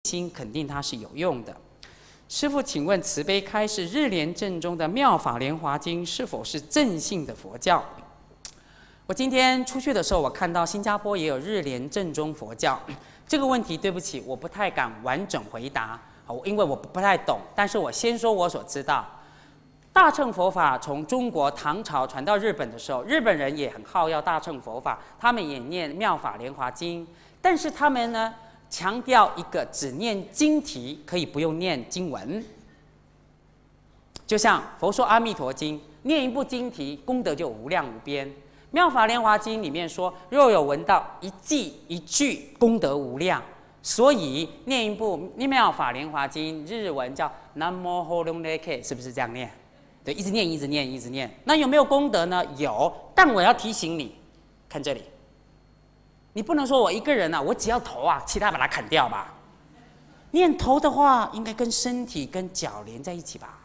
心肯定它是有用的。师父，请问慈悲开示日莲正中的《妙法莲华经》是否是正信的佛教？我今天出去的时候，我看到新加坡也有日莲正中佛教。这个问题，对不起，我不太敢完整回答，因为我不太懂。但是我先说我所知道。大乘佛法从中国唐朝传到日本的时候，日本人也很好要大乘佛法，他们也念《妙法莲华经》，但是他们呢强调一个只念经题，可以不用念经文。就像佛说《阿弥陀经》，念一部经题，功德就无量无边。《妙法莲华经》里面说，若有闻到一偈一句，功德无量。所以念一部《妙法莲华经》，日文叫南无吼隆勒克，是不是这样念？对，一直念，一直念，一直念。那有没有功德呢？有，但我要提醒你，看这里，你不能说我一个人啊，我只要头啊，其他把它砍掉吧。念头的话，应该跟身体、跟脚连在一起吧。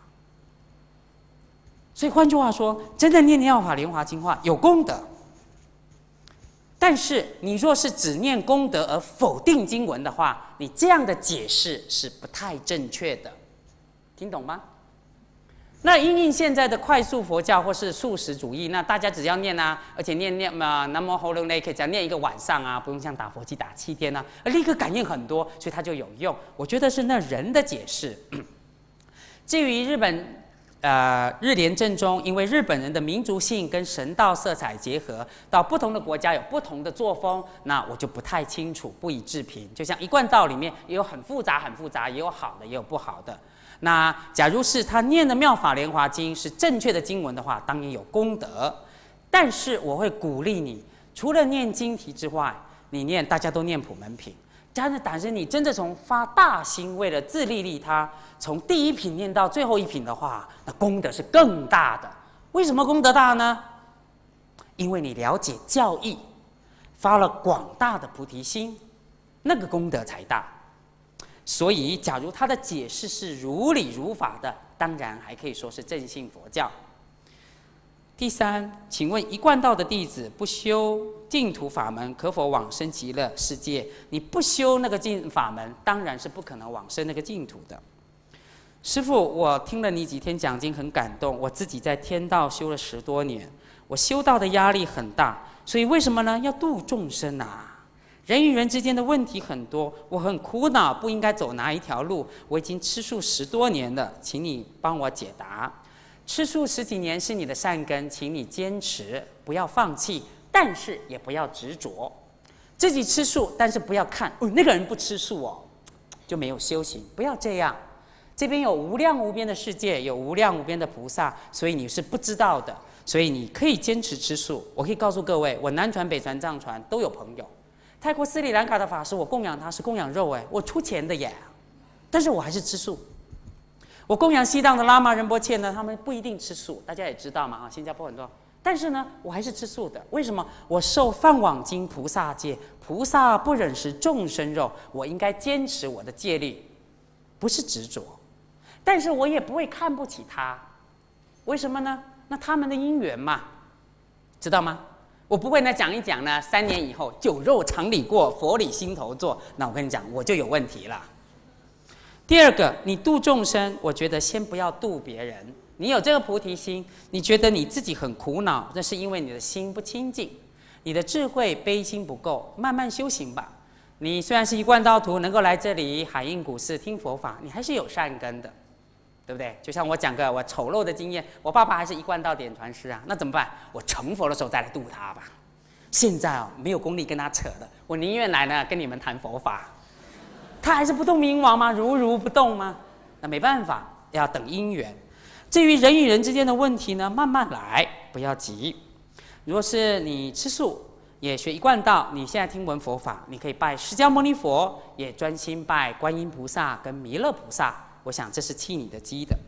所以换句话说，真的念《妙法莲华经》话有功德，但是你若是只念功德而否定经文的话，你这样的解释是不太正确的，听懂吗？那因应现在的快速佛教或是素食主义，那大家只要念啊，而且念南无吼隆勒克，只要念一个晚上啊，不用像打佛机打7天啊，立刻感应很多，所以它就有用。我觉得是那人的解释。至于日本日莲正宗，因为日本人的民族性跟神道色彩结合，到不同的国家有不同的作风，那我就不太清楚，不予置评。就像一贯道里面也有很复杂，也有好的，也有不好的。那假如是他念的《妙法莲华经》是正确的经文的话，当然有功德。但是我会鼓励你，除了念经题之外，你念大家都念普门品。但是你真的从发大心，为了自利利他，从第一品念到最后一品的话，那功德是更大的。为什么功德大呢？因为你了解教义，发了广大的菩提心，那个功德才大。所以，假如他的解释是如理如法的，当然还可以说是正信佛教。第三，请问一贯道的弟子不修净土法门，可否往生极乐世界？你不修那个净法门，当然是不可能往生那个净土的。师父，我听了你几天讲经很感动，我自己在天道修了10多年，我修道的压力很大，所以为什么呢？要度众生啊！人与人之间的问题很多，我很苦恼，不应该走哪一条路。我已经吃素10多年了，请你帮我解答。吃素10几年是你的善根，请你坚持，不要放弃，但是也不要执着。自己吃素，但是不要看那个人不吃素哦，就没有修行，不要这样。这边有无量无边的世界，有无量无边的菩萨，所以你是不知道的，所以你可以坚持吃素。我可以告诉各位，我南传、北传、藏传都有朋友。泰国斯里兰卡的法师，我供养他是供养肉我出钱的耶，但是我还是吃素。我供养西藏的喇嘛仁波切呢，他们不一定吃素，大家也知道嘛新加坡很多，但是呢，我还是吃素的。为什么？我受梵网经菩萨戒，菩萨不忍食众生肉，我应该坚持我的戒律，不是执着，但是我也不会看不起他。为什么呢？那他们的因缘嘛，知道吗？我不会呢讲一讲呢，3年以后酒肉肠里过，佛理心头坐。那我跟你讲，我就有问题了。第二个，你度众生，我觉得先不要度别人。你有这个菩提心，你觉得你自己很苦恼，那是因为你的心不清净，你的智慧悲心不够，慢慢修行吧。你虽然是一贯道徒，能够来这里海印古寺听佛法，你还是有善根的。对不对？就像我讲个我丑陋的经验，我爸爸还是一贯道点传师啊，那怎么办？我成佛的时候再来度他吧。现在没有功力跟他扯了，我宁愿来呢跟你们谈佛法。他还是不动明王吗？如不动吗？那没办法，要等因缘。至于人与人之间的问题呢，慢慢来，不要急。如果是你吃素，也学一贯道，你现在听闻佛法，你可以拜释迦牟尼佛，也专心拜观音菩萨跟弥勒菩萨。我想这是契你的机的。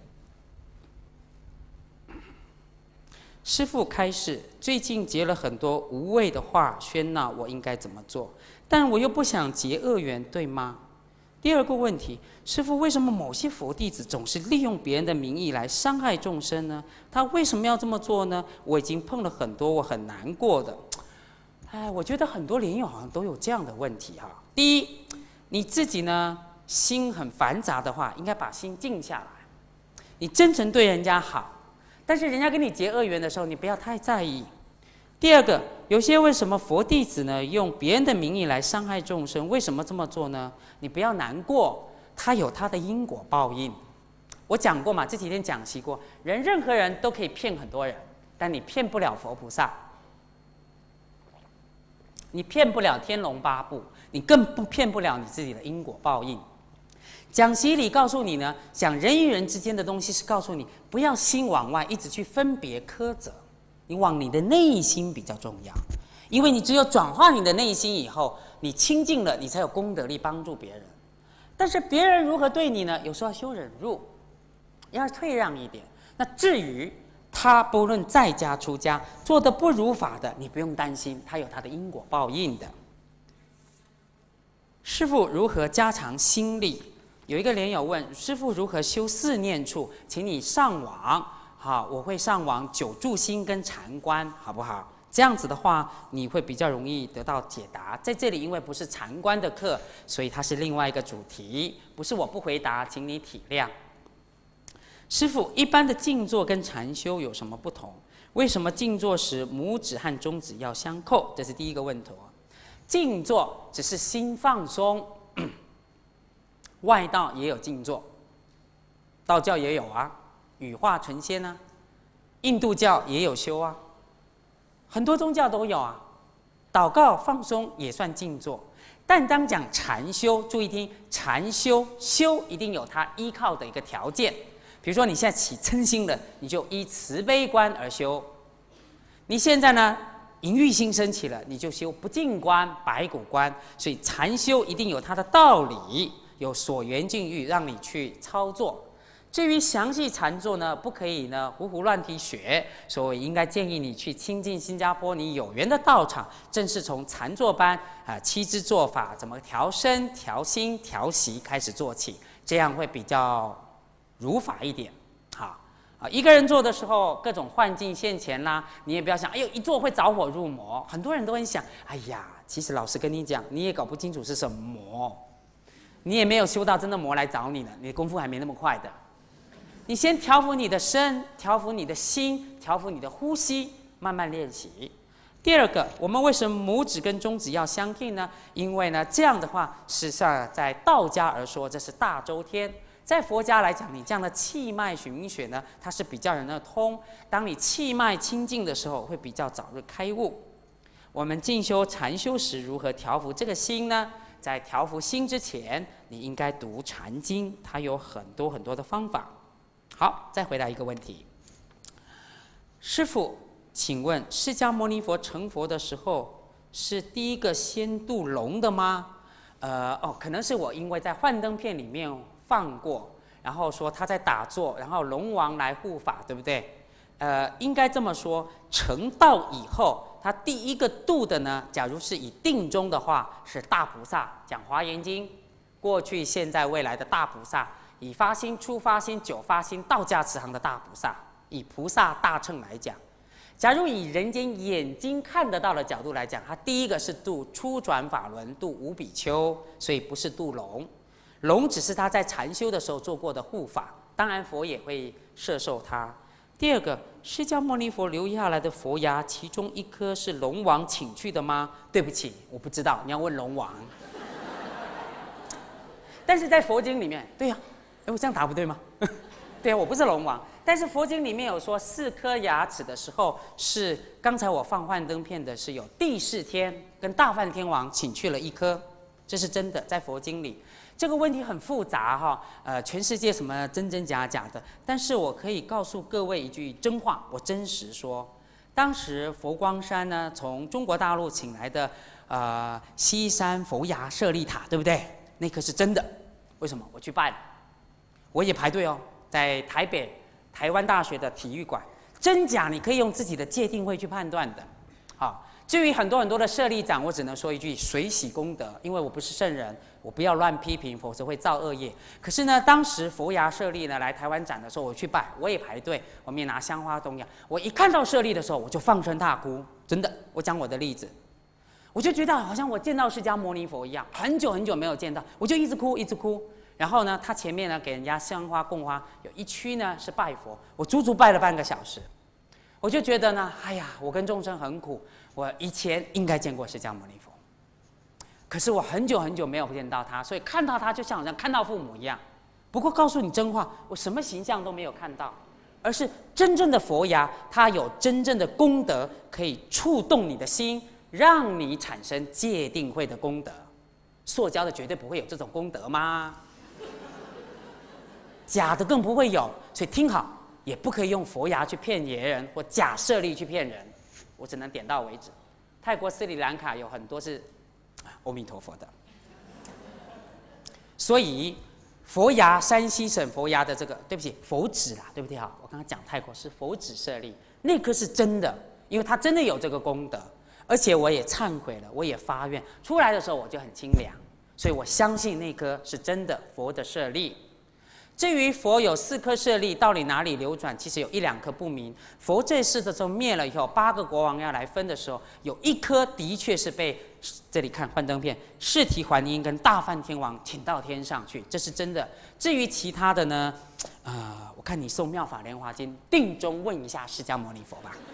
师父开示，最近结了很多无谓的话喧闹，我应该怎么做？但我又不想结恶缘，对吗？第二个问题，师父，为什么某些佛弟子总是利用别人的名义来伤害众生呢？他为什么要这么做呢？我已经碰了很多，我很难过的。我觉得很多莲友好像都有这样的问题哈。第一，你自己呢心很繁杂的话，应该把心静下来。你真诚对人家好，但是人家跟你结恶缘的时候，你不要太在意。第二个，有些为什么佛弟子呢用别人的名义来伤害众生？为什么这么做呢？你不要难过，他有他的因果报应。我讲过嘛，这几天讲习过，任何人都可以骗很多人，但你骗不了佛菩萨，你骗不了天龙八部，你更骗不了你自己的因果报应。讲习里告诉你呢，讲人与人之间的东西是告诉你，不要心往外一直去分别苛责，你往你的内心比较重要。因为你只有转化你的内心以后，你清净了，你才有功德力帮助别人。但是别人如何对你呢？有时候要修忍辱，要退让一点。那至于他不论在家出家做的不如法的，你不用担心，他有他的因果报应的。师父如何加强心力？有一个莲友问师父如何修四念处，请你上网，好，我会上网9住心跟禅观，好不好？这样子的话，你会比较容易得到解答。在这里，因为不是禅观的课，所以它是另外一个主题，不是我不回答，请你体谅。师父，一般的静坐跟禅修有什么不同？为什么静坐时拇指和中指要相扣？这是第一个问题。静坐只是心放松。外道也有静坐，道教也有啊，羽化成仙啊，印度教也有修啊，很多宗教都有啊。祷告放松也算静坐，但当讲禅修，注意听，禅修一定有它依靠的一个条件。比如说你现在起嗔心了，你就依慈悲观而修；你现在呢淫欲心升起了，你就修不净观、白骨观。所以禅修一定有它的道理。有所缘境遇让你去操作。至于详细禅坐呢，不可以呢胡乱提学，所以应该建议你去亲近新加坡你有缘的道场，正是从禅坐班7支做法，怎么调身、调心、调息开始做起，这样会比较如法一点。好一个人做的时候，各种幻境现前啦，你也不要想，哎呦，一做会着火入魔。很多人都很想，哎呀，其实老实跟你讲，你也搞不清楚是什么魔。你也没有修到真的魔来找你呢，你的功夫还没那么快的。你先调伏你的身，调伏你的心，调伏你的呼吸，慢慢练习。第二个，我们为什么拇指跟中指要相应呢？因为呢，这样的话，事实上在道家而说，这是大周天；在佛家来讲，你这样的气脉循血呢，它是比较人的通。当你气脉清净的时候，会比较早日开悟。我们进修禅修时，如何调伏这个心呢？在调伏心之前，你应该读禅经，它有很多的方法。好，再回答一个问题，师父，请问释迦牟尼佛成佛的时候，是第一个先度龙的吗？可能是我因为在幻灯片里面放过，然后说他在打坐，然后龙王来护法，对不对？应该这么说，成道以后。他第一个度的呢，假如是以定中的话，是大菩萨，讲《华严经》，过去、现在、未来的大菩萨，以发心、初发心、久发心、道家慈航的大菩萨，以菩萨大乘来讲。假如以人间眼睛看得到的角度来讲，他第一个是度初转法轮，度五比丘，所以不是度龙。龙只是他在禅修的时候做过的护法，当然佛也会摄受他。第二个，释迦牟尼佛留下来的佛牙，其中一颗是龙王请去的吗？对不起，我不知道，你要问龙王。但是在佛经里面，对呀，我这样答不对吗？对啊，我不是龙王。但是佛经里面有说，4颗牙齿的时候，是刚才我放幻灯片的，是有帝释天跟大梵天王请去了1颗，这是真的，在佛经里。这个问题很复杂哈，全世界什么真真假假的，但是我可以告诉各位一句真话，我真实说，当时佛光山呢，从中国大陆请来的西山佛牙舍利塔，对不对？那颗是真的，为什么？我去拜了，我也排队哦，在台北台湾大学的体育馆，真假你可以用自己的界定会去判断的，好。至于很多的舍利长，我只能说一句随喜功德，因为我不是圣人，我不要乱批评，否则会造恶业。可是呢，当时佛牙舍利呢来台湾展的时候，我去拜，我也排队，我们也拿香花供养。我一看到舍利的时候，我就放声大哭，真的。我讲我的例子，我就觉得好像我见到释迦牟尼佛一样，很久没有见到，我就一直哭， 然后呢，他前面呢给人家香花供花，有一区呢是拜佛，我足足拜了半个小时。我就觉得呢，哎呀，我跟众生很苦，我以前应该见过释迦牟尼佛，可是我很久很久没有见到他，所以看到他就像好像看到父母一样。不过告诉你真话，我什么形象都没有看到，而是真正的佛牙，它有真正的功德，可以触动你的心，让你产生戒定慧的功德。塑胶的绝对不会有这种功德吗？假的更不会有，所以听好，也不可以用佛牙去骗别人，或假舍利去骗人。我只能点到为止。泰国斯里兰卡有很多是阿弥陀佛的，所以佛牙，山西省佛牙的这个，对不起，佛指啦，对不对哈？我刚刚讲泰国是佛指舍利，那颗是真的，因为它真的有这个功德，而且我也忏悔了，我也发愿，出来的时候我就很清凉，所以我相信那颗是真的佛的舍利。至于佛有4颗舍利，到底哪里流转？其实有1、2颗不明。佛这世的时候灭了以后，8个国王要来分的时候，有1颗的确是被这里看幻灯片，释提桓因跟大梵天王请到天上去，这是真的。至于其他的呢，我看你送《妙法莲华经》，定中问一下释迦牟尼佛吧。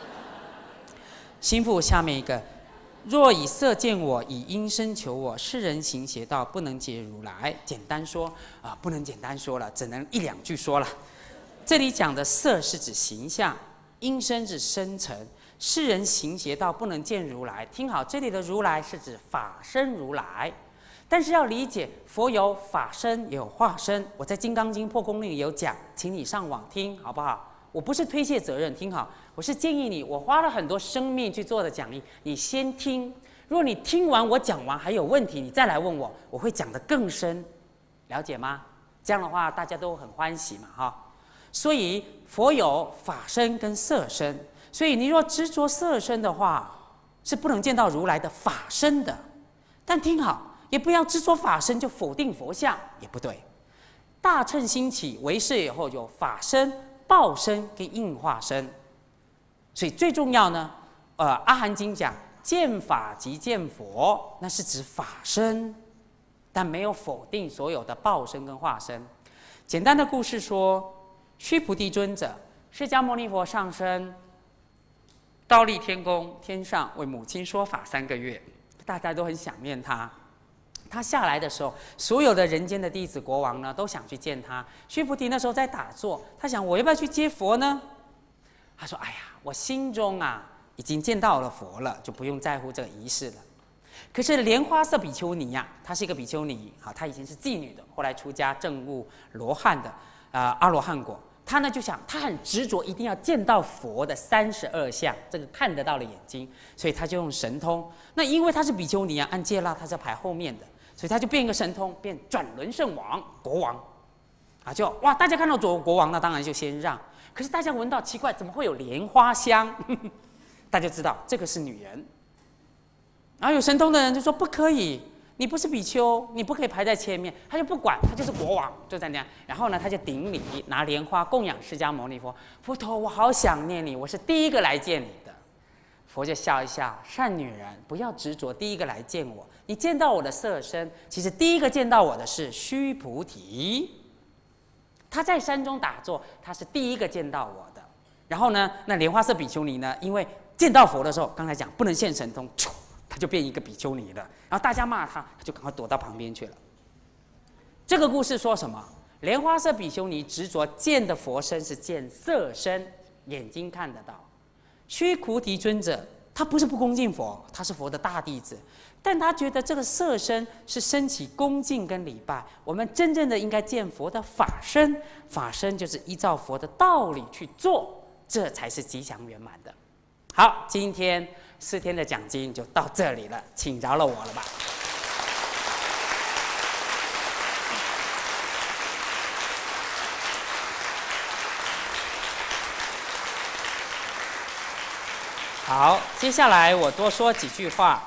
心腹下面一个。若以色见我，以音声求我，是人行邪道，不能解如来。简单说不能简单说了，只能1、2句说了。这里讲的色是指形象，音声指声尘，是人行邪道，不能见如来。听好，这里的如来是指法身如来。但是要理解，佛有法身，也有化身。我在《金刚经破空论》有讲，请你上网听，好不好？我不是推卸责任，听好，我是建议你，我花了很多生命去做的讲义，你先听。如果你听完我讲完还有问题，你再来问我，我会讲得更深，了解吗？这样的话大家都很欢喜嘛，哈。所以佛有法身跟色身，所以你若执着色身的话，是不能见到如来的法身的。但听好，也不要执着法身就否定佛像，也不对。大乘兴起，唯识以后有法身、报身跟应化身，所以最重要呢，阿含经讲见法即见佛，那是指法身，但没有否定所有的报身跟化身。简单的故事说，须菩提尊者，释迦牟尼佛上身，忉利天宫天上为母亲说法3个月，大家都很想念他。他下来的时候，所有的人间的弟子国王呢，都想去见他。须菩提那时候在打坐，他想我要不要去接佛呢？他说：“哎呀，我心中已经见到了佛了，就不用在乎这个仪式了。”可是莲花色比丘尼她是一个比丘尼，她以前是妓女的，后来出家证悟罗汉的阿罗汉果。她呢就想，她很执着，一定要见到佛的32相，这个看得到的眼睛，所以她就用神通。那因为她是比丘尼按戒腊她是排后面的。所以他就变一个神通，变转轮圣王国王，就哇！大家看到国王，那当然就先让。可是大家闻到奇怪，怎么会有莲花香？大家知道这个是女人。然后有神通的人就说不可以，你不是比丘，你不可以排在前面。他就不管，他就是国王，就在那样。然后呢，他就顶礼，拿莲花供养释迦牟尼佛。佛陀，我好想念你，我是第一个来见你的。佛就笑一笑，善女人，不要执着第一个来见我。你见到我的色身，其实第一个见到我的是须菩提。他在山中打坐，他是第一个见到我的。然后呢，那莲花色比丘尼呢，因为见到佛的时候，刚才讲不能现神通，他就变一个比丘尼了。然后大家骂他，他就赶快躲到旁边去了。这个故事说什么？莲花色比丘尼执着见的佛身是见色身，眼睛看得到。须菩提尊者，他不是不恭敬佛，他是佛的大弟子，但他觉得这个色身是升起恭敬跟礼拜。我们真正的应该见佛的法身，法身就是依照佛的道理去做，这才是吉祥圆满的。好，今天4天的讲经就到这里了，请饶了我了吧。好，接下来我多说几句话，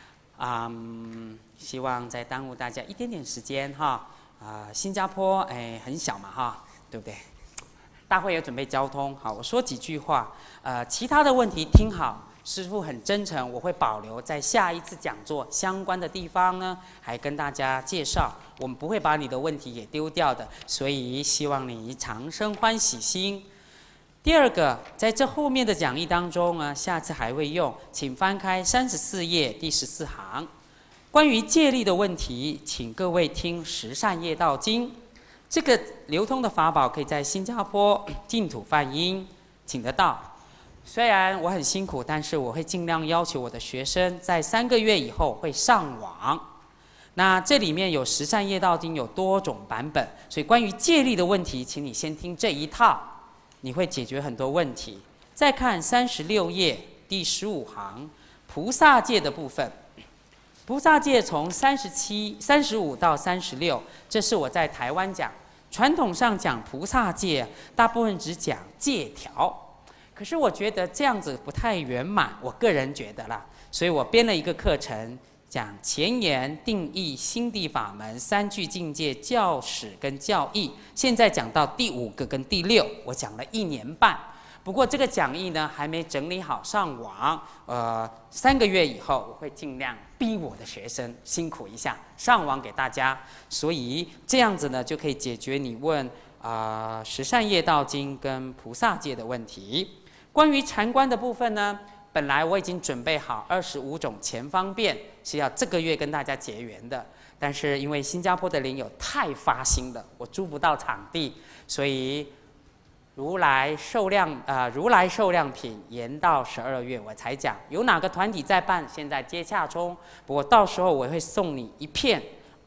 希望再耽误大家一点点时间哈。新加坡很小嘛哈，对不对？大会也准备交通，好，我说几句话。其他的问题听好， 师父很真诚，我会保留在下一次讲座相关的地方呢，还跟大家介绍。我们不会把你的问题给丢掉的，所以希望你常生欢喜心。第二个，在这后面的讲义当中呢，下次还会用，请翻开34页第14行，关于戒律的问题，请各位听《十善业道经》。这个流通的法宝可以在新加坡净土梵音请得到。虽然我很辛苦，但是我会尽量要求我的学生在3个月以后会上网。那这里面有《十善业道经》有多种版本，所以关于戒律的问题，请你先听这一套，你会解决很多问题。再看36页第15行，菩萨戒的部分。菩萨戒从35到36，这是我在台湾讲。传统上讲菩萨戒，大部分只讲戒条，可是我觉得这样子不太圆满，我个人觉得啦，所以我编了一个课程，讲前言、定义、心地法门、3句境界、教史跟教义。现在讲到第5个跟第6，我讲了1年半。不过这个讲义呢还没整理好上网，3个月以后我会尽量逼我的学生辛苦一下上网给大家，所以这样子呢就可以解决你问十善业道经跟菩萨戒的问题。关于禅观的部分呢，本来我已经准备好25种前方便是要这个月跟大家结缘的，但是因为新加坡的莲友太发心了，我租不到场地，所以如来寿量品延到12月我才讲，有哪个团体在办，现在接洽中。不过到时候我会送你一片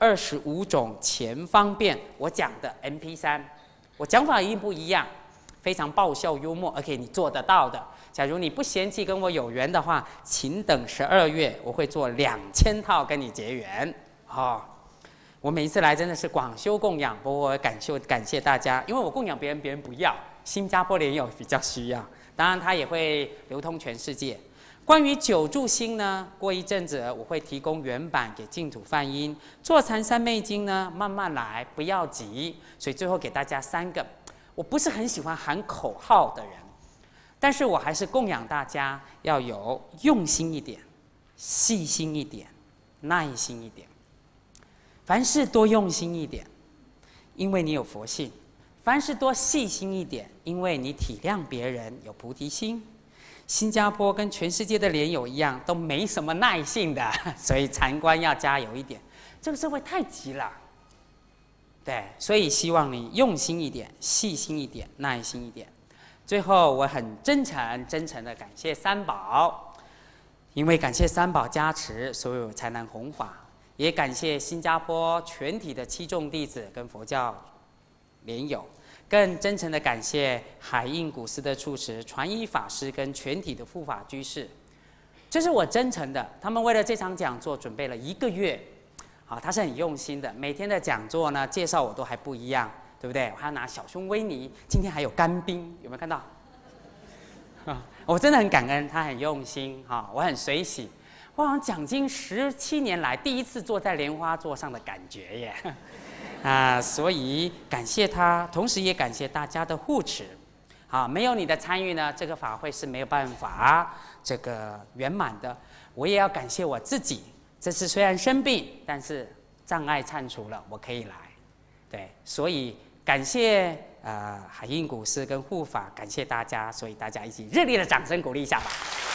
25种前方便我讲的 MP3， 我讲法一定不一样，非常爆笑幽默，而且你做得到的。假如你不嫌弃跟我有缘的话，请等12月，我会做2000套跟你结缘。我每一次来真的是广修供养，不过我感谢大家，因为我供养别人，别人不要。新加坡莲友比较需要，当然它也会流通全世界。关于9住心呢，过一阵子我会提供原版给净土梵音。坐禅三昧经呢，慢慢来，不要急。所以最后给大家3个，我不是很喜欢喊口号的人，但是我还是供养大家要有用心一点、细心一点、耐心一点。凡事多用心一点，因为你有佛性。凡事多细心一点，因为你体谅别人，有菩提心。新加坡跟全世界的莲友一样，都没什么耐性的，所以禅观要加油一点。这个社会太急了，对，所以希望你用心一点、细心一点、耐心一点。最后，我很真诚的感谢三宝，因为感谢三宝加持，所以我才能弘法。也感谢新加坡全体的7众弟子跟佛教莲友，更真诚的感谢海印古寺的住持、传一法师跟全体的护法居士，这是我真诚的。他们为了这场讲座准备了1个月，他是很用心的。每天的讲座呢，介绍我都还不一样，对不对？我还要拿小熊维尼，今天还有干冰，有没有看到？我真的很感恩，他很用心，我很随喜。我好像讲经17年来第一次坐在莲花座上的感觉耶。所以感谢他，同时也感谢大家的护持。没有你的参与呢，这个法会是没有办法这个圆满的。我也要感谢我自己，这次虽然生病，但是障碍铲除了，我可以来。对，所以感谢海印古寺跟护法，感谢大家，所以大家一起热烈的掌声鼓励一下吧。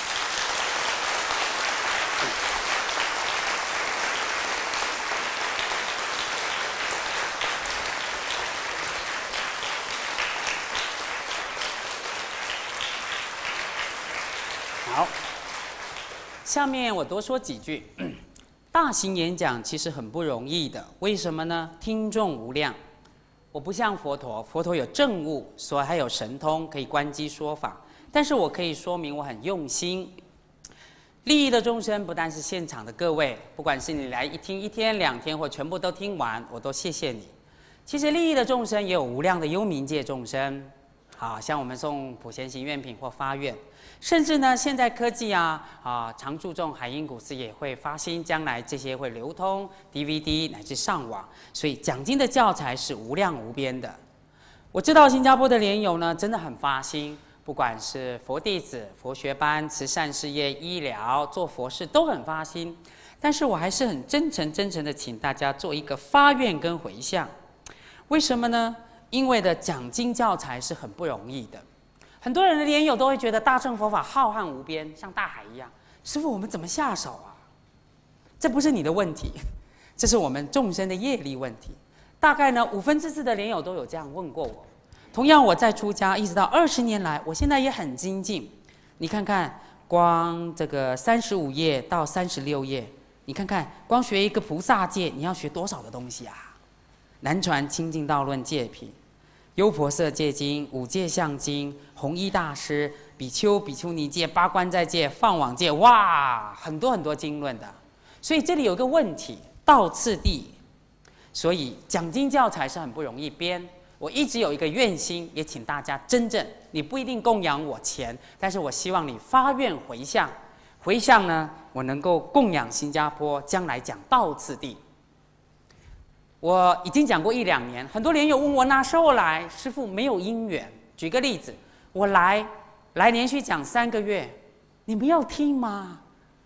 好，下面我多说几句。大型演讲其实很不容易的，为什么呢？听众无量，我不像佛陀，佛陀有证悟，所以还有神通可以观机说法。但是我可以说明我很用心，利益的众生不但是现场的各位，不管是你来听1天2天，或全部都听完，我都谢谢你。其实利益的众生也有无量的幽冥界众生，像我们送普贤行愿品或发愿。甚至呢，现在科技常注重海印古寺也会发心，将来这些会流通 DVD 乃至上网，所以讲经的教材是无量无边的。我知道新加坡的莲友呢真的很发心， 不管是佛弟子、佛学班、慈善事业、医疗、做佛事都很发心，但是我还是很真诚的请大家做一个发愿跟回向。为什么呢？因为的讲经教材是很不容易的，很多人的莲友都会觉得大乘佛法浩瀚无边，像大海一样。师父，我们怎么下手啊？这不是你的问题，这是我们众生的业力问题。大概呢4/5的莲友都有这样问过我。同样，我在出家一直到20年来，我现在也很精进。你看看，光这个35页到36页，你看看，光学一个菩萨戒，你要学多少的东西啊？南传清净道论戒品、优婆塞戒经、五戒相经、弘一大师、比丘、比丘尼戒、八关斋戒、放网戒，哇，很多经论的。所以这里有个问题，道次第。所以讲经教材是很不容易编。我一直有一个愿心，也请大家真正，你不一定供养我钱，但是我希望你发愿回向。回向呢，我能够供养新加坡，将来讲道次第。我已经讲过1、2年，很多莲友问我哪时候来，师父没有因缘。举个例子，我来连续讲3个月，你们要听吗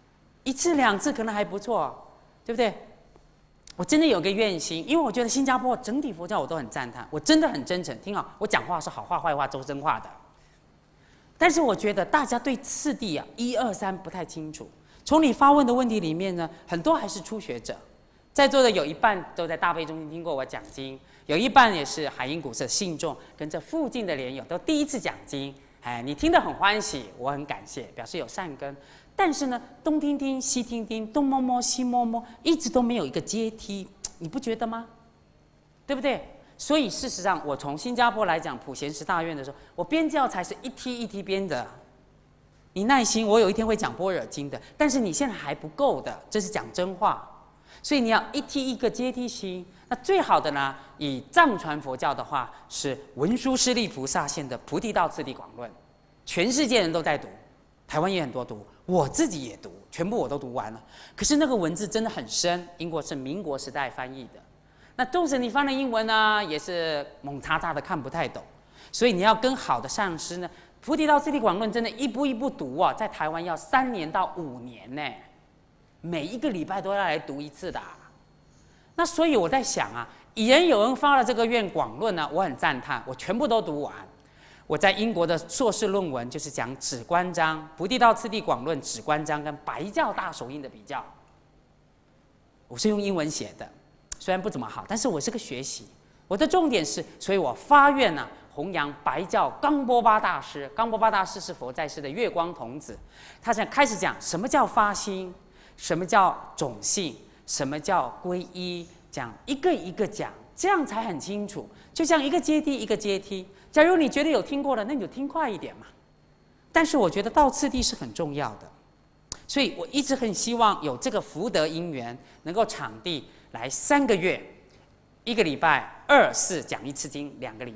？1次2次可能还不错，对不对？我真的有个愿心，因为我觉得新加坡整体佛教我都很赞叹，我真的很真诚。听好，我讲话是好话坏话都真话的。但是我觉得大家对次第啊1、2、3不太清楚。从你发问的问题里面呢，很多还是初学者。在座的有一半都在大悲中心听过我讲经，有一半也是海音古寺信众，跟这附近的莲友都第一次讲经。哎，你听得很欢喜，我很感谢，表示有善根。但是呢，东听听西听听，东摸摸西摸摸，一直都没有一个阶梯，你不觉得吗？对不对？所以事实上，我从新加坡来讲普贤十大愿的时候，我编教材是一梯一梯编的。你耐心，我有一天会讲般若经的，但是你现在还不够的，这是讲真话。所以你要一梯一个阶梯行。那最好的呢，以藏传佛教的话，是文殊师利菩萨现的《菩提道次第广论》，全世界人都在读，台湾也很多读，我自己也读，全部我都读完了。可是那个文字真的很深，因为是民国时代翻译的。那纵使你翻了英文呢，也是猛叉叉的看不太懂。所以你要跟好的上师呢，《菩提道次第广论》真的一步一步读啊，在台湾要3年到5年呢，每一个礼拜都要来读一次的啊。那所以我在想啊，有人发了这个愿广论呢，我很赞叹，我全部都读完。我在英国的硕士论文就是讲止观章，《菩提道次第广论》止观章跟白教大手印的比较，我是用英文写的，虽然不怎么好，但是我是个学习。我的重点是，所以我发愿呢，弘扬白教冈波巴大师。冈波巴大师是佛在世的月光童子，他现在开始讲什么叫发心，什么叫种性，什么叫皈依，讲一个一个讲，这样才很清楚。就像一个阶梯一个阶梯。假如你觉得有听过了，那你就听快一点嘛。但是我觉得道次第是很重要的，所以我一直很希望有这个福德因缘，能够场地来3个月，1个礼拜2、4讲1次经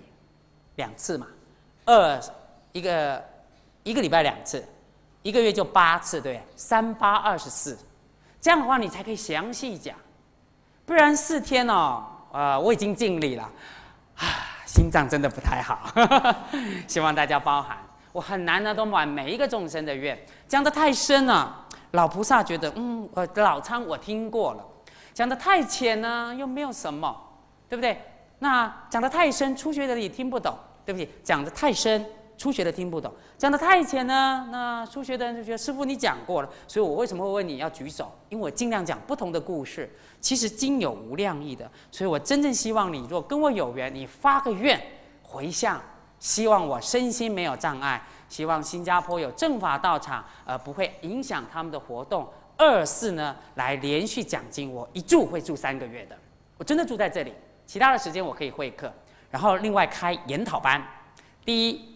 ，2次嘛，一个礼拜2次，1个月就8次，对，3、8、24，这样的话你才可以详细讲，不然4天哦，我已经尽力了，心脏真的不太好，希望大家包涵。我很难呢都满每一个众生的愿，讲得太深了，老菩萨觉得我老参我听过了；讲得太浅呢，又没有什么，对不对？那讲得太深，初学的也听不懂，对不起，讲得太深，初学的听不懂；讲得太浅呢，那初学的人就觉得师父你讲过了，所以我为什么会问你要举手？因为我尽量讲不同的故事。其实经有无量义的，所以我真正希望你，如果跟我有缘，你发个愿回向，希望我身心没有障碍，希望新加坡有正法道场，不会影响他们的活动。2、4呢，来连续讲经，我一住会住3个月的，我真的住在这里，其他的时间我可以会客，然后另外开研讨班。第一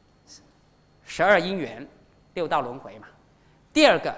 ，12因缘，6道轮回嘛；第2个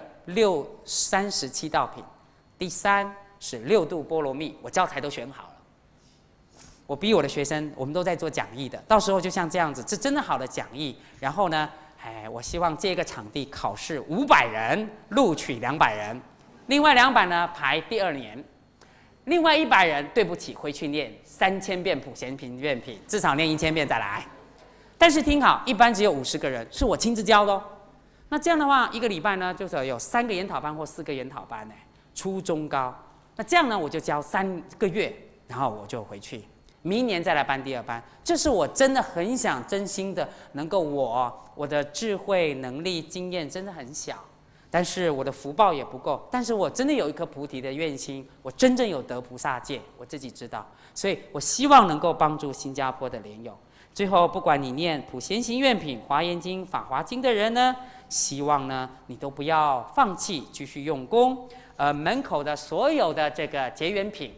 37道品；第3是6度波罗蜜，我教材都选好了。我逼我的学生，我们都在做讲义的，到时候就像这样子，这真的好的讲义。然后呢，我希望这个场地考试500人，录取200人，另外200呢排第2年，另外100人对不起回去念3000遍普贤行愿品，至少念1000遍再来。 但是听好，一班只有50个人，是我亲自教的哦。那这样的话，一个礼拜呢，就是有3个研讨班或4个研讨班呢，初中高。那这样呢，我就教3个月，然后我就回去，明年再来办第2班。这是我真的很想，真心的能够我的智慧、能力、经验真的很小，但是我的福报也不够，但是我真的有一颗菩提的愿心，我真正有得菩萨戒，我自己知道，所以我希望能够帮助新加坡的莲友。最后，不管你念普贤行愿品、华严经、法华经的人呢，希望呢你都不要放弃，继续用功。门口的所有的这个结缘品，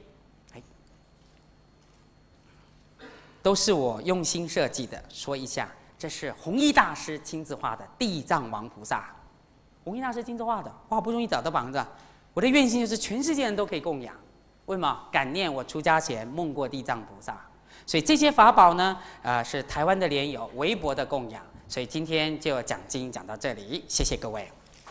都是我用心设计的。说一下，这是弘一大师亲自画的地藏王菩萨。弘一大师亲自画的，我好不容易找到房子，我的愿心就是全世界人都可以供养。为什么？感念我出家前梦过地藏菩萨。所以这些法宝呢，是台湾的莲友微薄的供养。所以今天就讲经讲到这里，谢谢各位。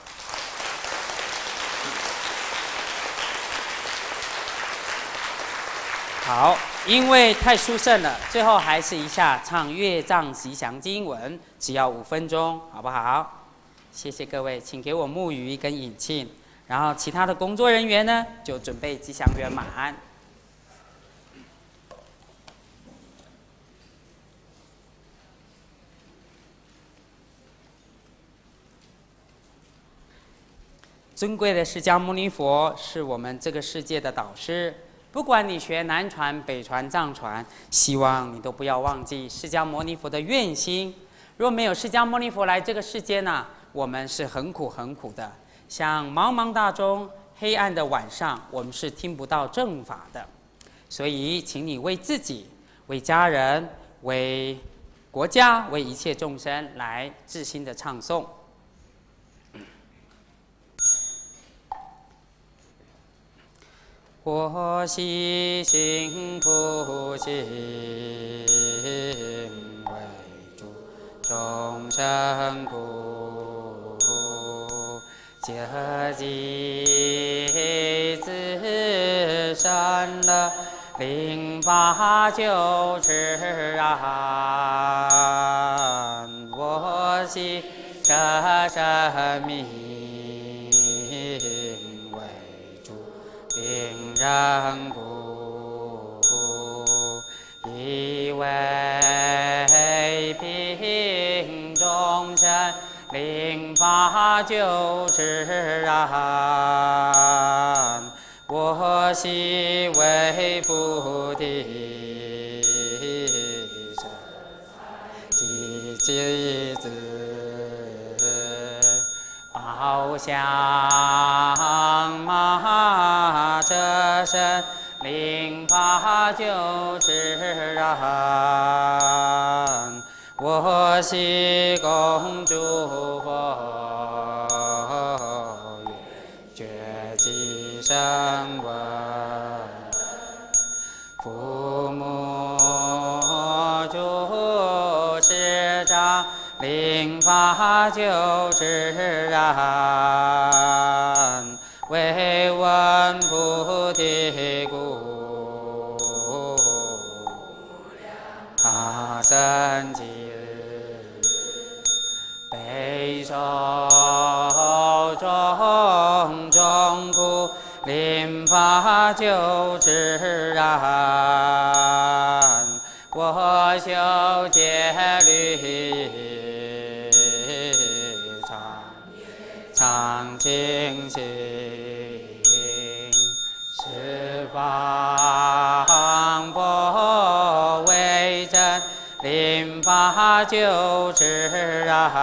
好，因为太殊胜了，最后还是一下唱乐藏吉祥经文，只要5分钟，好不好？谢谢各位，请给我木鱼跟引磬，然后其他的工作人员呢，就准备吉祥圆满。尊贵的释迦牟尼佛是我们这个世界的导师，不管你学南传、北传、藏传，希望你都不要忘记释迦牟尼佛的愿心。若没有释迦牟尼佛来这个世间呢，我们是很苦很苦的。像茫茫大中、黑暗的晚上，我们是听不到正法的。所以，请你为自己、为家人、为国家、为一切众生来至心的唱诵。我悉行菩行，为诸众生苦，救济自身的令法救持啊！我悉舍生命。令人故，以为平众生，令法救持啊！我悉为菩提积子宝相马车身，令法救持啊！我悉恭祝佛，觉济声闻，父母诸师长，令法救持啊！为闻菩提故，他生起悲受种种苦，令法救持啊！我修戒律常清净，十方佛为真，令法救持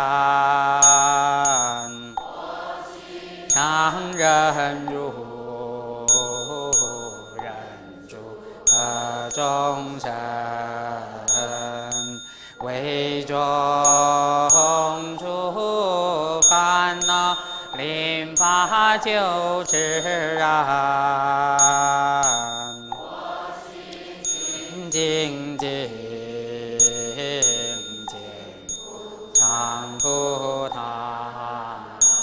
啊！常忍辱，忍住众生，为众除烦恼，令法救持啊！精进常不他，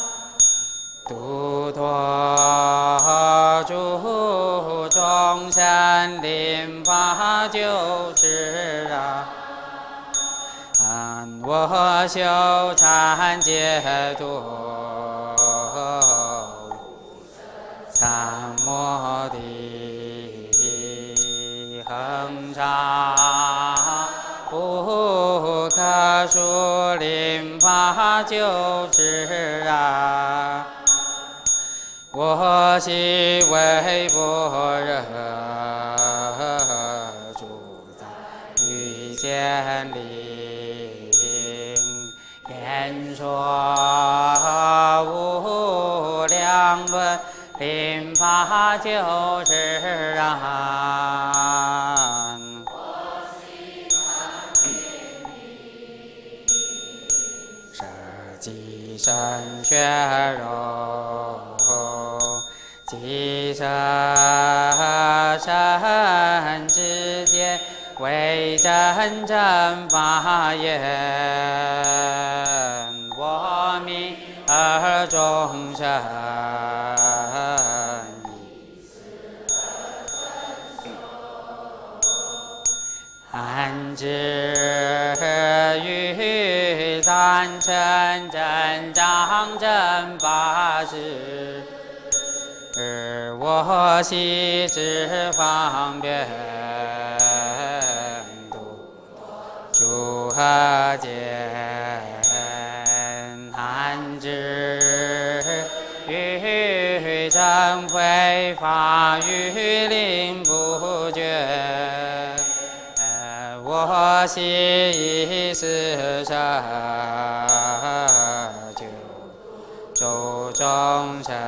度脱诸众生，令法救持我修禅解脱，三摩地恒常，不可数临法就是啊。我昔为般若住在欲界林，言说无量论，临法就是啊。舍己身血肉，即舍身之间，为真正法言。我命而众生，安知于三乘真障真法实，我昔之方便度诸何间，安知于真慧法于灵不绝，我昔以是身救众生，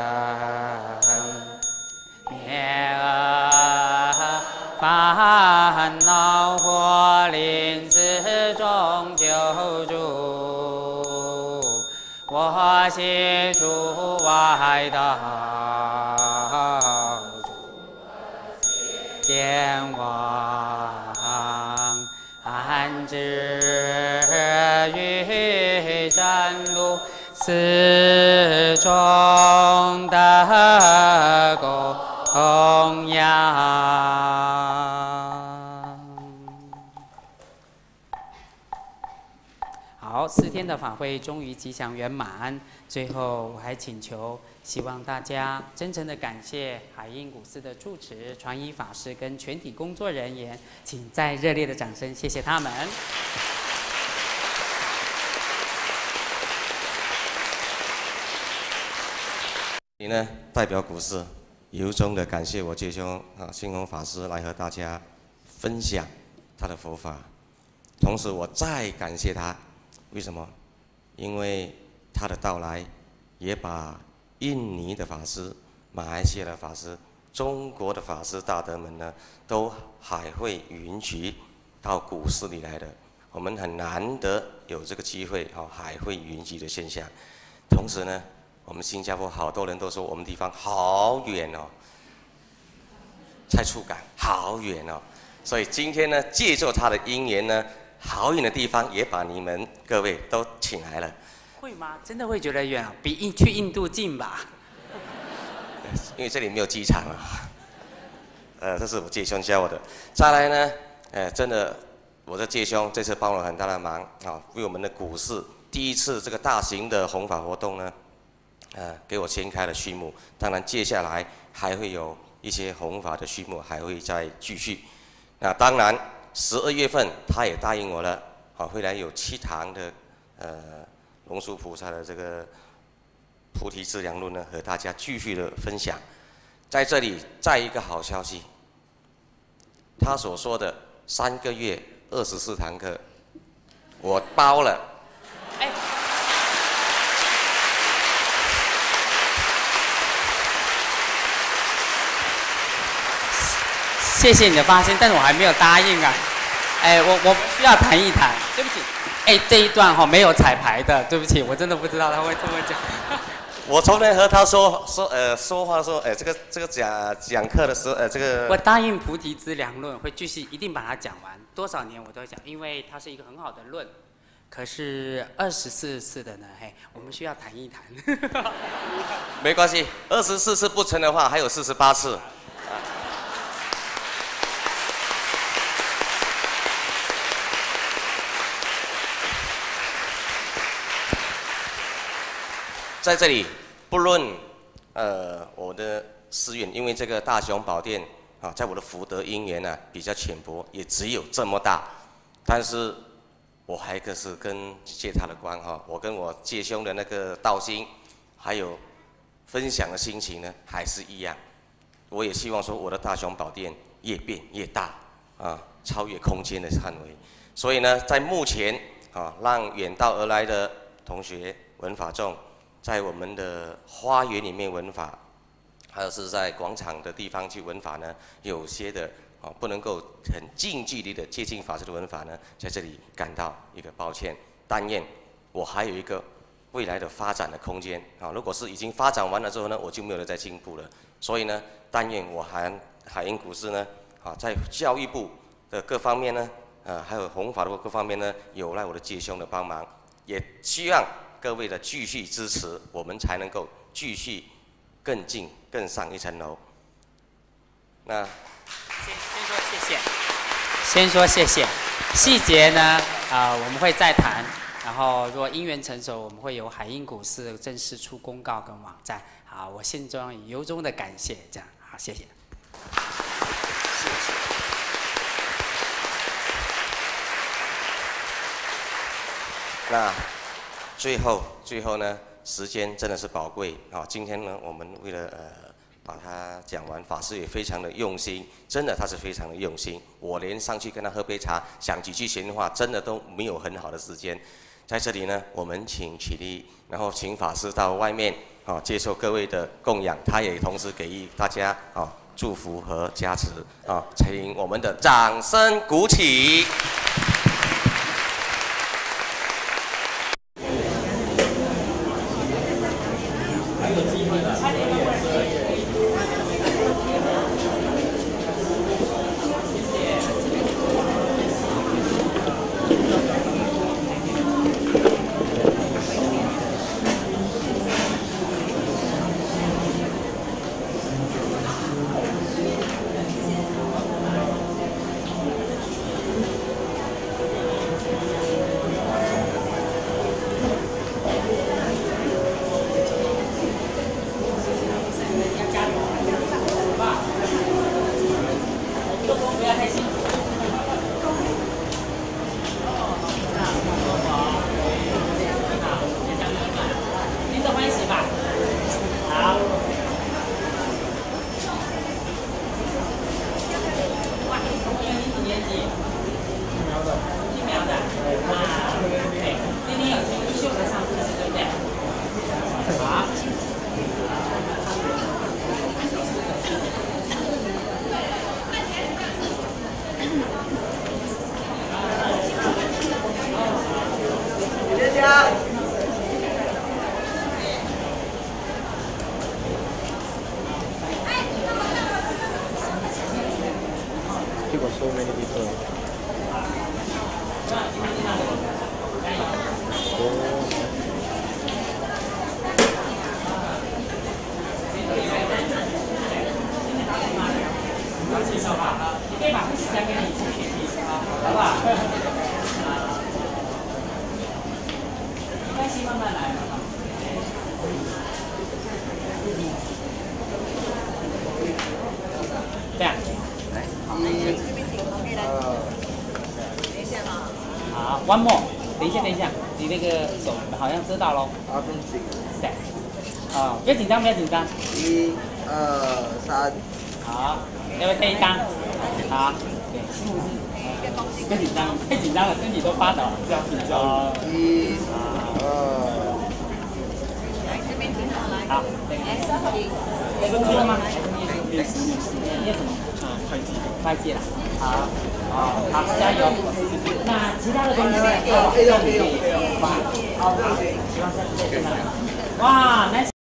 灭恶烦恼祸临死中救助，我悉除外道，见王安知于真路，四中的供养。好，4天的法会终于吉祥圆满。最后，我还请求，希望大家真诚的感谢海印古寺的住持、传仪法师跟全体工作人员，请再热烈的掌声，谢谢他们。 你呢，代表古寺，由衷的感谢我弟兄星宏法师来和大家分享他的佛法。同时，我再感谢他，为什么？因为他的到来，也把印尼的法师、马来西亚的法师、中国的法师大德们呢，都海会云集到古寺里来的。我们很难得有这个机会海会云集的现象。同时呢，我们新加坡好多人都说我们地方好远哦，才触感好远哦。所以今天呢，借助他的因缘呢，好远的地方也把你们各位都请来了。 会吗？真的会觉得远啊？比去印度近吧？ 因为这里没有机场啊。这是我弟兄教我的。再来呢，真的，我的弟兄这次帮了很大的忙为我们的古寺第一次这个大型的弘法活动呢，给我掀开了序幕。当然，接下来还会有一些弘法的序幕，还会再继续。那当然，12月份他也答应我了，会来有7堂的龙树菩萨的这个菩提资粮论呢，和大家继续的分享。在这里，再一个好消息，他所说的3个月24堂课，我包了。 谢谢你的发现，但是我还没有答应啊。我需要谈一谈，对不起。这一段没有彩排的，对不起，我真的不知道他会这么讲。 我昨天和他说话说，这个讲课的时候， 我答应菩提资粮论会继续，一定把它讲完，多少年我都会讲，因为它是一个很好的论。可是24次的呢，我们需要谈一谈。 没关系，24次不成的话，还有48次。 在这里，不论我的私愿，因为这个大雄宝殿啊，在我的福德因缘呢比较浅薄，也只有这么大，但是我还是跟借他的光哈，我跟我借兄的那个道心，还有分享的心情呢，还是一样。我也希望说我的大雄宝殿越变越大啊，超越空间的范围。所以呢，在目前啊，让远道而来的同学文法众，在我们的花园里面文法，还有是在广场的地方去文法呢，有些的啊不能够很近距离的接近法师的文法呢，在这里感到一个抱歉。但愿我还有一个未来的发展的空间啊！如果是已经发展完了之后呢，我就没有再进步了。所以呢，但愿我海英古寺呢，啊，在教育部的各方面呢，还有弘法的各方面呢，有赖我的弟兄的帮忙，也希望各位的继续支持，我们才能够继续更进更上一层楼。那先说谢谢，先说谢谢，细节呢，我们会再谈。然后，如果因缘成熟，我们会由海英古寺正式出公告跟网站。好，我心中由衷的感谢，这样好，谢谢。 那最后呢，时间真的是宝贵啊！今天呢，我们为了把它讲完，法师也非常的用心，真的他是非常的用心。我连上去跟他喝杯茶，讲几句闲话，真的都没有很好的时间。在这里呢，我们请起立，然后请法师到外面啊接受各位的供养，他也同时给予大家啊祝福和加持啊，请我们的掌声鼓起。 这样，好，one more，等一下，你那个手好像遮到喽。 啊，不行。 对，不要紧张，不要紧张。 1、2、3。 好，要不要这一张？好，对，别紧张，太紧张了，身体都发抖，不要紧张。1、2。好，升级了吗？念什么？会计。会计了。好，好，加油！那其他的东西，好，希望下次再见了。哇，nice。